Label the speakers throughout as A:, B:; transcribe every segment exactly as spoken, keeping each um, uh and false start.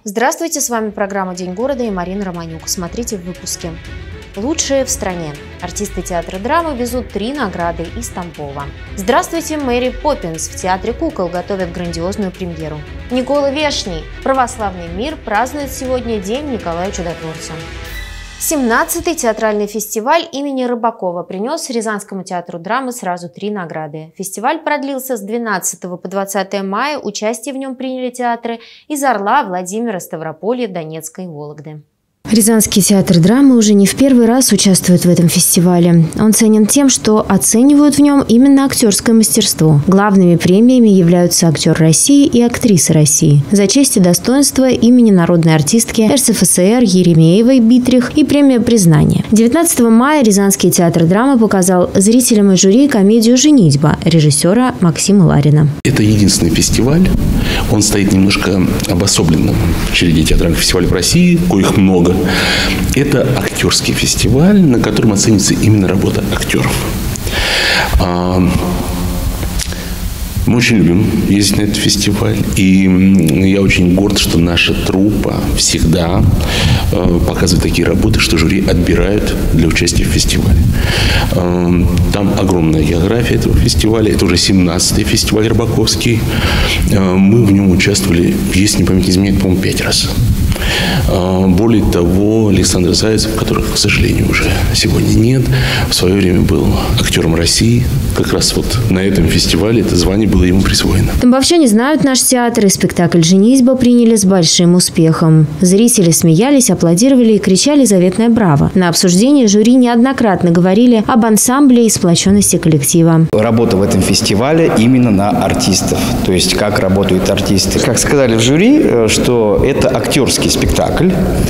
A: Здравствуйте, с вами программа «День города» и Марина Романюк. Смотрите в выпуске. Лучшие в стране. Артисты театра драмы везут три награды из Тамбова. Здравствуйте, Мэри Поппинс. В театре кукол готовят грандиозную премьеру. Никола Вешний. Православный мир празднует сегодня День Николая Чудотворца. семнадцатый театральный фестиваль имени Рыбакова принес Рязанскому театру драмы сразу три награды. Фестиваль продлился с двенадцатого по двадцатое мая. Участие в нем приняли театры из Орла, Владимира, Ставрополья, Донецка и Вологды. Рязанский театр драмы уже не в первый раз участвует в этом фестивале. Он ценен тем, что оценивают в нем именно актерское мастерство. Главными премиями являются актер России и актриса России. За честь и достоинство имени народной артистки эр эс эф эс эр Еремеевой Битрих и премия «Признание». девятнадцатого мая Рязанский театр драмы показал зрителям и жюри комедию «Женитьба» режиссера Максима Ларина.
B: Это единственный фестиваль. Он стоит немножко обособленным в череде театральных фестивалей в России, коих много. Это актерский фестиваль, на котором оценится именно работа актеров. Мы очень любим ездить на этот фестиваль, и я очень горд, что наша труппа всегда показывает такие работы, что жюри отбирают для участия в фестивале. Там огромная география этого фестиваля, это уже семнадцатый фестиваль Рыбаковский. Мы в нем участвовали, если не память не изменяет, по-моему, пять раз. Более того, Александр Зайцев, которых, к сожалению, уже сегодня нет, в свое время был актером России. Как раз вот на этом фестивале это звание было ему присвоено.
A: Тамбовчане знают наш театр, и спектакль «Женитьба» приняли с большим успехом. Зрители смеялись, аплодировали и кричали заветное «Браво!». На обсуждении жюри неоднократно говорили об ансамбле и сплоченности коллектива.
C: Работа в этом фестивале именно на артистов, то есть как работают артисты. Как сказали в жюри, что это актерский спектакль,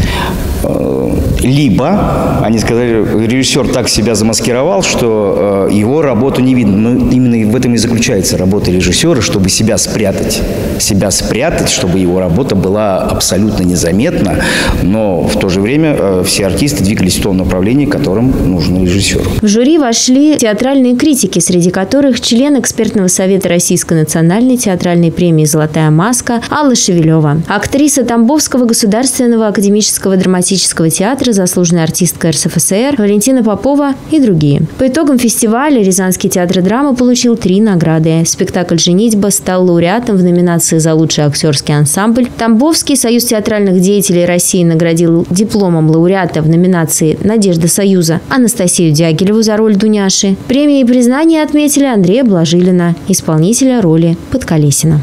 C: либо, они сказали, режиссер так себя замаскировал, что его работу не видно. Но именно в этом и заключается работа режиссера, чтобы себя спрятать. Себя спрятать, чтобы его работа была абсолютно незаметна, но в то же время все артисты двигались в том направлении, которым нужно режиссеру.
A: В жюри вошли театральные критики, среди которых член экспертного совета Российской национальной театральной премии «Золотая маска» Алла Шевелева, актриса Тамбовского государственного академического драматического театра, заслуженная артистка эр эс эф эс эр Валентина Попова и другие. По итогам фестиваля Рязанский театр драмы получил три награды. Спектакль «Женитьба» стал лауреатом в номинации за лучший актерский ансамбль. Тамбовский союз театральных деятелей России наградил дипломом лауреата в номинации «Надежда Союза» Анастасию Дягилеву за роль Дуняши. Премии и признания отметили Андрея Блажилина, исполнителя роли Подколесина.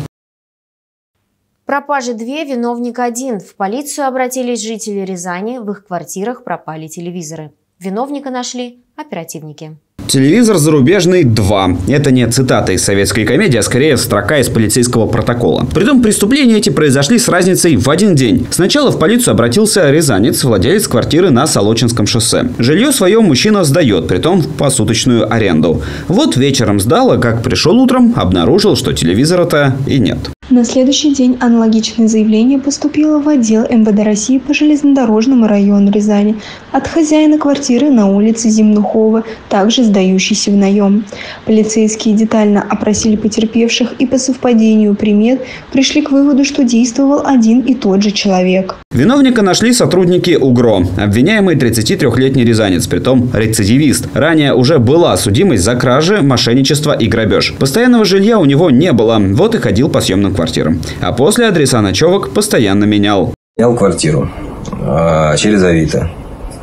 A: Пропажи две, виновник один. В полицию обратились жители Рязани, в их квартирах пропали телевизоры. Виновника нашли оперативники.
D: Телевизор зарубежный два. Это не цитата из советской комедии, а скорее строка из полицейского протокола. Притом преступления эти произошли с разницей в один день. Сначала в полицию обратился рязанец, владелец квартиры на Солочинском шоссе. Жилье свое мужчина сдает, притом в посуточную аренду. Вот вечером сдал, а как пришел утром, обнаружил, что телевизора-то и нет.
E: На следующий день аналогичное заявление поступило в отдел эм вэ дэ России по железнодорожному району Рязани от хозяина квартиры на улице Земнухова, также сдающейся в наем. Полицейские детально опросили потерпевших и по совпадению примет пришли к выводу, что действовал один и тот же человек.
D: Виновника нашли сотрудники УГРО. Обвиняемый тридцатитрёхлетний рязанец, притом рецидивист. Ранее уже была судимость за кражи, мошенничество и грабеж. Постоянного жилья у него не было, вот и ходил по съемным квартирам. А после адреса ночевок постоянно менял.
F: Снял квартиру э, через Авито.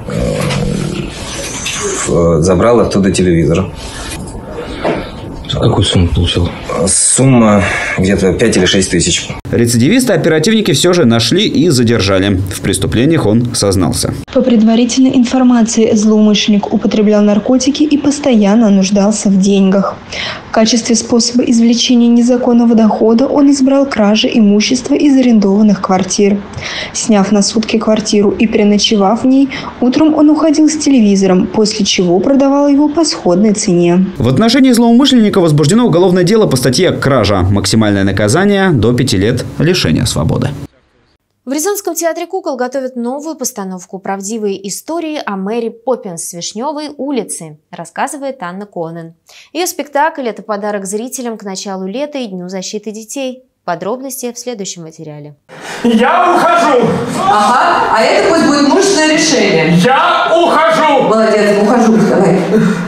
F: Э, забрал оттуда телевизор.
G: Какую сумму получил?
F: Summa где-то пять или шесть тысяч.
D: Рецидивиста оперативники все же нашли и задержали. В преступлениях он сознался.
E: По предварительной информации, злоумышленник употреблял наркотики и постоянно нуждался в деньгах. В качестве способа извлечения незаконного дохода он избрал кражи имущества из арендованных квартир. Сняв на сутки квартиру и переночевав в ней, утром он уходил с телевизором, после чего продавал его по сходной цене.
D: В отношении злоумышленника возбуждено уголовное дело по статье «Кража». Максимальное наказание – до пяти лет лишения свободы.
A: В Рязанском театре кукол готовят новую постановку «Правдивые истории о Мэри Поппинс с Вишневой улицы», рассказывает Анна Конен. Ее спектакль – это подарок зрителям к началу лета и Дню защиты детей. Подробности в следующем материале.
G: Я ухожу.
H: Ага, а это пусть будет мужественное решение.
G: Я ухожу.
H: Молодец, ухожу, давай.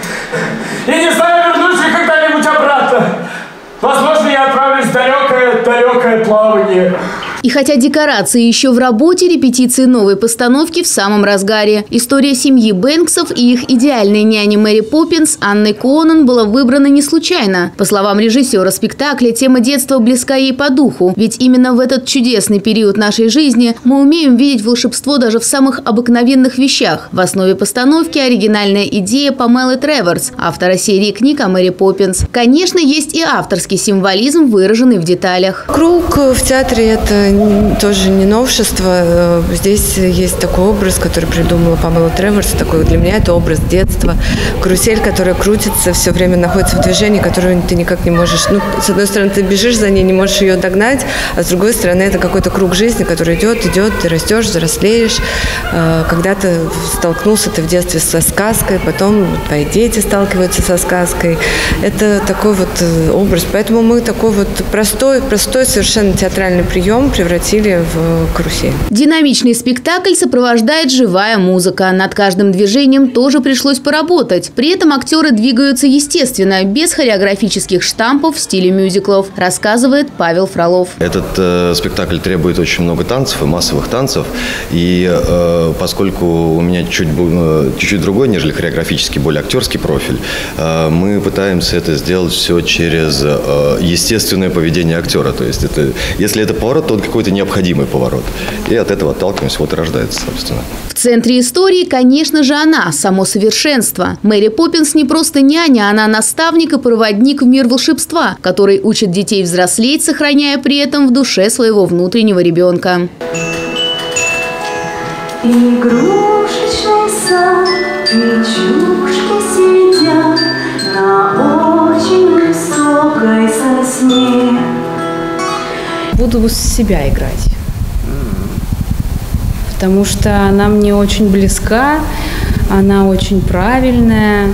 G: И не знаю, вернусь ли когда-нибудь обратно. Возможно, я отправлюсь в далекое-далекое плавание.
I: И хотя декорации еще в работе, репетиции новой постановки в самом разгаре. История семьи Бэнксов и их идеальной няни Мэри Поппинс Анной Куонан была выбрана не случайно. По словам режиссера спектакля, тема детства близка ей по духу. Ведь именно в этот чудесный период нашей жизни мы умеем видеть волшебство даже в самых обыкновенных вещах. В основе постановки оригинальная идея Памелы Треворс, автора серии книг о Мэри Поппинс. Конечно, есть и авторский символизм, выраженный в деталях.
J: Круг в театре – это тоже не новшество. Здесь есть такой образ, который придумала Памела Треворс. Такой для меня это образ детства. Карусель, которая крутится, все время находится в движении, которую ты никак не можешь... Ну, с одной стороны, ты бежишь за ней, не можешь ее догнать, а с другой стороны, это какой-то круг жизни, который идет, идет, ты растешь, взрослеешь. Когда-то столкнулся ты в детстве со сказкой, потом твои дети сталкиваются со сказкой. Это такой вот образ. Поэтому мы такой вот простой, простой совершенно театральный прием превратили в карусель.
I: Динамичный спектакль сопровождает живая музыка. Над каждым движением тоже пришлось поработать. При этом актеры двигаются естественно, без хореографических штампов в стиле мюзиклов, рассказывает Павел Фролов.
K: Этот э, спектакль требует очень много танцев и массовых танцев. И э, поскольку у меня чуть, чуть-чуть другой, нежели хореографический, более актерский профиль, э, мы пытаемся это сделать все через э, естественное поведение актера. То есть это, если это поворот, то он какой-то необходимый поворот. И от этого отталкиваемся, вот и рождается, собственно.
I: В центре истории, конечно же, она, само совершенство. Мэри Поппинс не просто няня, она наставник и проводник в мир волшебства, который учит детей взрослеть, сохраняя при этом в душе своего внутреннего ребенка.
L: Игрушечный сад, речушки сидят на очень высокой сосне.
M: Буду себя играть, потому что она мне очень близка, она очень правильная,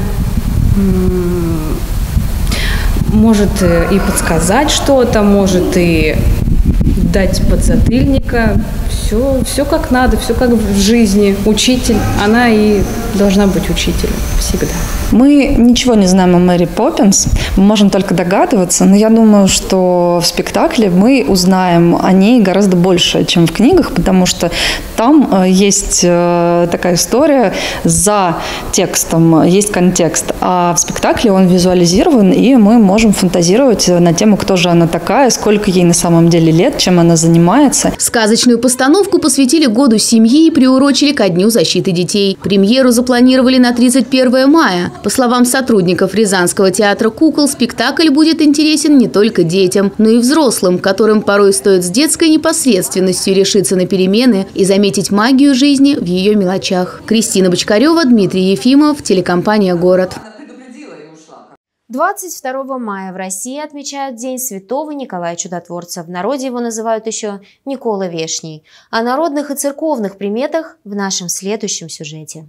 M: может и подсказать что-то, может и дать подзатыльника. Все, все как надо, все как в жизни. Учитель, она и должна быть учителем всегда.
N: Мы ничего не знаем о Мэри Поппинс, мы можем только догадываться, но я думаю, что в спектакле мы узнаем о ней гораздо больше, чем в книгах, потому что там есть такая история, за текстом есть контекст, а в спектакле он визуализирован, и мы можем фантазировать на тему, кто же она такая, сколько ей на самом деле лет, чем она занимается.
I: Сказочную постановку посвятили году семьи и приурочили ко Дню защиты детей. Премьеру запланировали на тридцать первое мая. По словам сотрудников Рязанского театра кукол, спектакль будет интересен не только детям, но и взрослым, которым порой стоит с детской непосредственностью решиться на перемены и заметить магию жизни в ее мелочах. Кристина Бочкарева, Дмитрий Ефимов, телекомпания «Город».
A: двадцать второго мая в России отмечают День Святого Николая Чудотворца. В народе его называют еще Никола Вешний. О народных и церковных приметах в нашем следующем сюжете.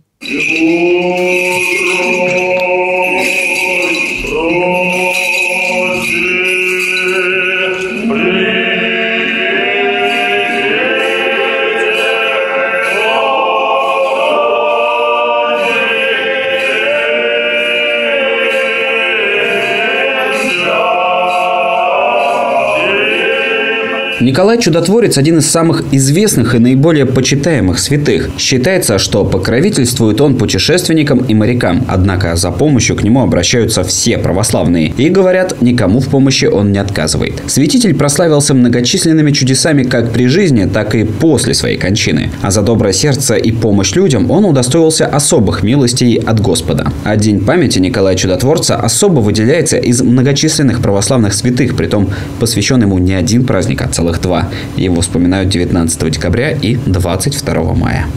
D: Николай Чудотворец – один из самых известных и наиболее почитаемых святых. Считается, что покровительствует он путешественникам и морякам. Однако за помощью к нему обращаются все православные. И, говорят, никому в помощи он не отказывает. Святитель прославился многочисленными чудесами как при жизни, так и после своей кончины. А за доброе сердце и помощь людям он удостоился особых милостей от Господа. А День памяти Николая Чудотворца особо выделяется из многочисленных православных святых, притом посвящен ему не один праздник, а целых два. Его вспоминают девятнадцатого декабря и двадцать второго мая.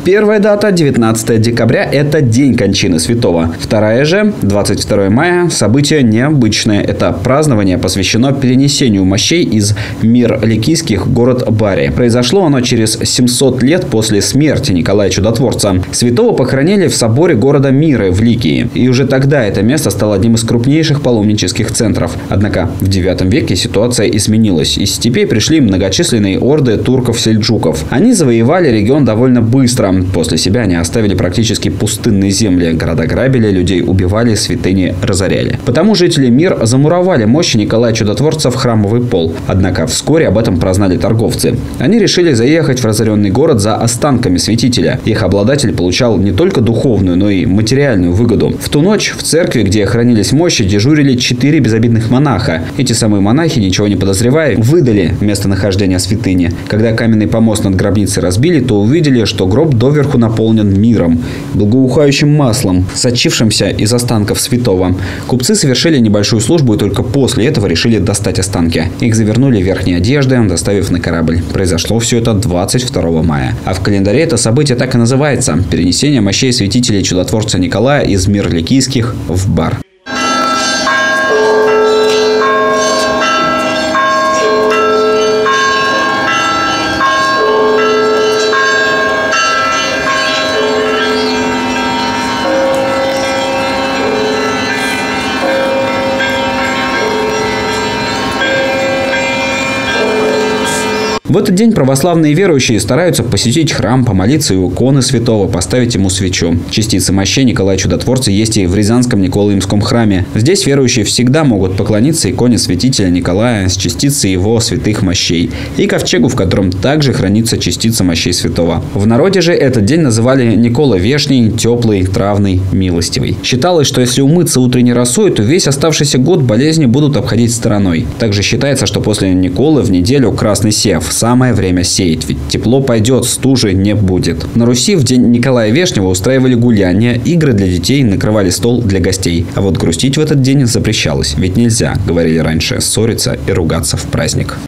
D: Первая дата – девятнадцатое декабря – это день кончины святого. Вторая же – двадцать второе мая – событие необычное. Это празднование посвящено перенесению мощей из Мир-Ликийских в город Бари. Произошло оно через семьсот лет после смерти Николая Чудотворца. Святого похоронили в соборе города Миры в Ликии. И уже тогда это место стало одним из крупнейших паломнических центров. Однако в девятом веке ситуация изменилась. Из степей пришли многочисленные орды турков-сельджуков. Они завоевали регион довольно быстро. После себя они оставили практически пустынные земли. Города грабили, людей убивали, святыни разоряли. Потому жители Мир замуровали мощи Николая Чудотворца в храмовый пол. Однако вскоре об этом прознали торговцы. Они решили заехать в разоренный город за останками святителя. Их обладатель получал не только духовную, но и материальную выгоду. В ту ночь в церкви, где хранились мощи, дежурили четыре безобидных монаха. Эти самые монахи, ничего не подозревая, выдали местонахождение святыни. Когда каменный помост над гробницей разбили, то увидели, что гроб доверху наполнен миром, благоухающим маслом, сочившимся из останков святого. Купцы совершили небольшую службу и только после этого решили достать останки. Их завернули в верхние одежды, доставив на корабль. Произошло все это двадцать второго мая. А в календаре это событие так и называется – перенесение мощей святителя Чудотворца Николая из Мир-Ликийских в Бар. В этот день православные верующие стараются посетить храм, помолиться у иконы святого, поставить ему свечу. Частицы мощей Николая Чудотворца есть и в Рязанском Николаимском храме. Здесь верующие всегда могут поклониться иконе святителя Николая с частицей его святых мощей и ковчегу, в котором также хранится частица мощей святого. В народе же этот день называли Никола Вешний, теплый, травный, милостивый. Считалось, что если умыться утренней росой, то весь оставшийся год болезни будут обходить стороной. Также считается, что после Николы в неделю красный сев – самое время сеять, ведь тепло пойдет, стужи не будет. На Руси в день Николая Вешнего устраивали гуляния, игры для детей, накрывали стол для гостей. А вот грустить в этот день запрещалось, ведь нельзя, говорили раньше, ссориться и ругаться в праздник.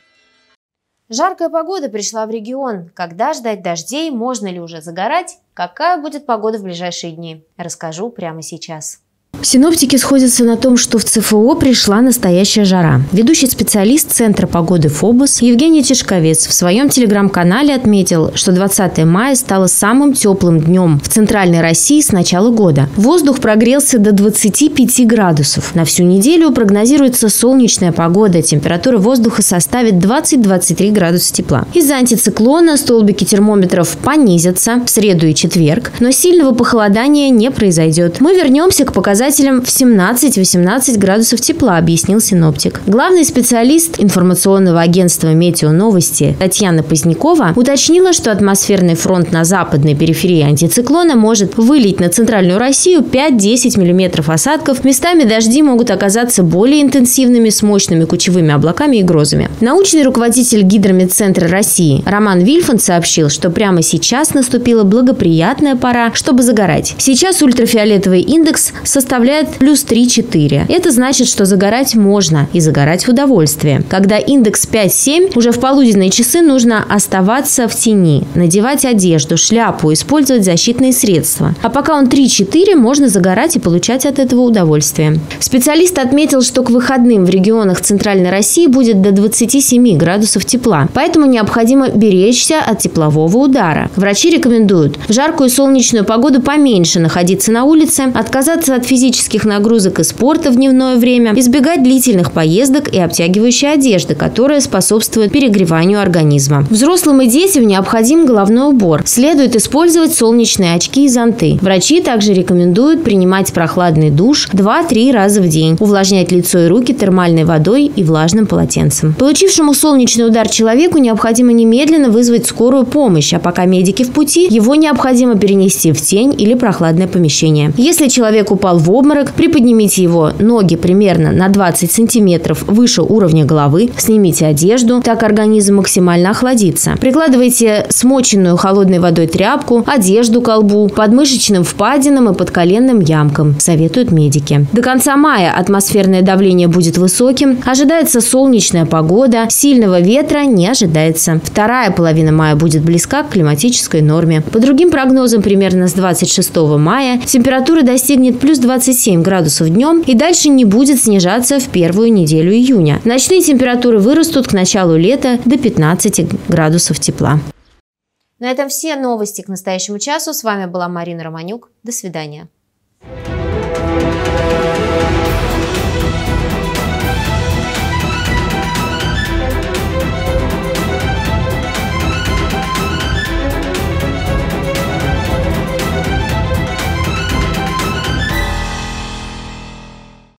A: Жаркая погода пришла в регион. Когда ждать дождей? Можно ли уже загорать? Какая будет погода в ближайшие дни? Расскажу прямо сейчас. Синоптики сходятся на том, что в ЦФО пришла настоящая жара. Ведущий специалист Центра погоды ФОБОС Евгений Тишковец в своем телеграм-канале отметил, что двадцатое мая стало самым теплым днем в Центральной России с начала года. Воздух прогрелся до двадцати пяти градусов. На всю неделю прогнозируется солнечная погода. Температура воздуха составит двадцать-двадцать три градуса тепла. Из-за антициклона столбики термометров понизятся в среду и четверг, но сильного похолодания не произойдет. Мы вернемся к показателям в семнадцать-восемнадцать градусов тепла, объяснил синоптик. Главный специалист информационного агентства «Метеоновости» Татьяна Позднякова уточнила, что атмосферный фронт на западной периферии антициклона может вылить на центральную Россию пять-десять миллиметров осадков. Местами дожди могут оказаться более интенсивными с мощными кучевыми облаками и грозами. Научный руководитель Гидрометцентра России Роман Вильфанд сообщил, что прямо сейчас наступила благоприятная пора, чтобы загорать. Сейчас ультрафиолетовый индекс составляет составляет плюс три-четыре. Это значит, что загорать можно и загорать в удовольствие. Когда индекс пять-семь, уже в полуденные часы нужно оставаться в тени, надевать одежду, шляпу, использовать защитные средства. А пока он три-четыре, можно загорать и получать от этого удовольствие. Специалист отметил, что к выходным в регионах Центральной России будет до двадцати семи градусов тепла. Поэтому необходимо беречься от теплового удара. Врачи рекомендуют в жаркую солнечную погоду поменьше находиться на улице, отказаться от физических физических нагрузок и спорта в дневное время, избегать длительных поездок и обтягивающей одежды, которая способствует перегреванию организма. Взрослым и детям необходим головной убор. Следует использовать солнечные очки и зонты. Врачи также рекомендуют принимать прохладный душ два-три раза в день, увлажнять лицо и руки термальной водой и влажным полотенцем. Получившему солнечный удар человеку необходимо немедленно вызвать скорую помощь, а пока медики в пути, его необходимо перенести в тень или прохладное помещение. Если человек упал в в обморок, приподнимите его ноги примерно на двадцать сантиметров выше уровня головы, снимите одежду, так организм максимально охладится. Прикладывайте смоченную холодной водой тряпку, одежду к лбу, подмышечным впадинам и подколенным ямкам, советуют медики. До конца мая атмосферное давление будет высоким, ожидается солнечная погода, сильного ветра не ожидается. Вторая половина мая будет близка к климатической норме. По другим прогнозам, примерно с двадцать шестого мая температура достигнет плюс двадцать семь градусов днем и дальше не будет снижаться в первую неделю июня. Ночные температуры вырастут к началу лета до пятнадцати градусов тепла. На этом все новости к настоящему часу. С вами была Марина Романюк. До свидания.